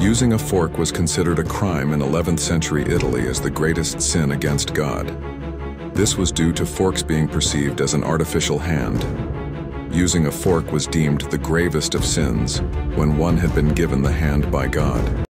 Using a fork was considered a crime in 11th century Italy as the greatest sin against God. This was due to forks being perceived as an artificial hand. Using a fork was deemed the gravest of sins when one had been given the hand by God.